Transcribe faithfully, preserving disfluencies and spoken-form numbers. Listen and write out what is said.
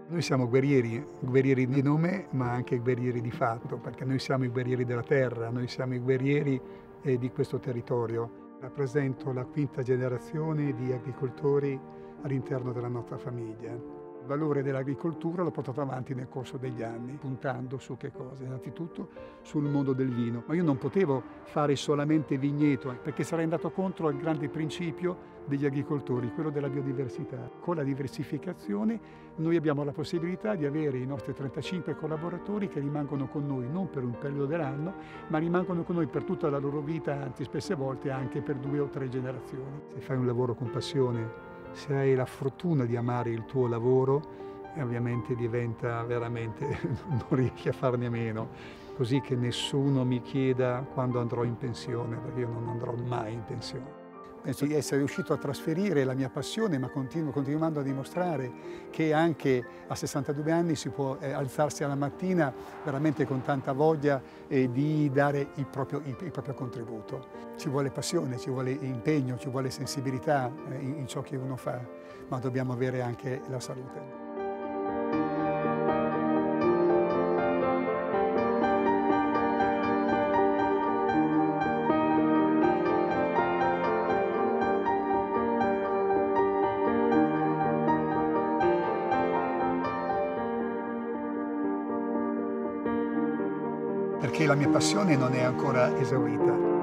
Noi siamo guerrieri, guerrieri di nome, ma anche guerrieri di fatto, perché noi siamo i guerrieri della terra, noi siamo i guerrieri eh, di questo territorio. Rappresento la quinta generazione di agricoltori all'interno della nostra famiglia. Il valore dell'agricoltura l'ho portato avanti nel corso degli anni, puntando su che cosa? Innanzitutto sul mondo del vino. Ma io non potevo fare solamente vigneto, perché sarei andato contro il grande principio degli agricoltori, quello della biodiversità. Con la diversificazione noi abbiamo la possibilità di avere i nostri trentacinque collaboratori che rimangono con noi non per un periodo dell'anno, ma rimangono con noi per tutta la loro vita, anzi spesse volte anche per due o tre generazioni. Se fai un lavoro con passione, se hai la fortuna di amare il tuo lavoro, e ovviamente diventa veramente, non riesci a farne a meno, così che nessuno mi chieda quando andrò in pensione, perché io non andrò mai in pensione. Penso di essere riuscito a trasferire la mia passione, ma continuo, continuando a dimostrare che anche a sessantadue anni si può eh, alzarsi alla mattina veramente con tanta voglia eh, di dare il proprio, il, il proprio contributo. Ci vuole passione, ci vuole impegno, ci vuole sensibilità eh, in, in ciò che uno fa, ma dobbiamo avere anche la salute. Perché la mia passione non è ancora esaurita.